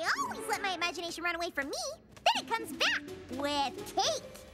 I always let my imagination run away from me, then it comes back with cake.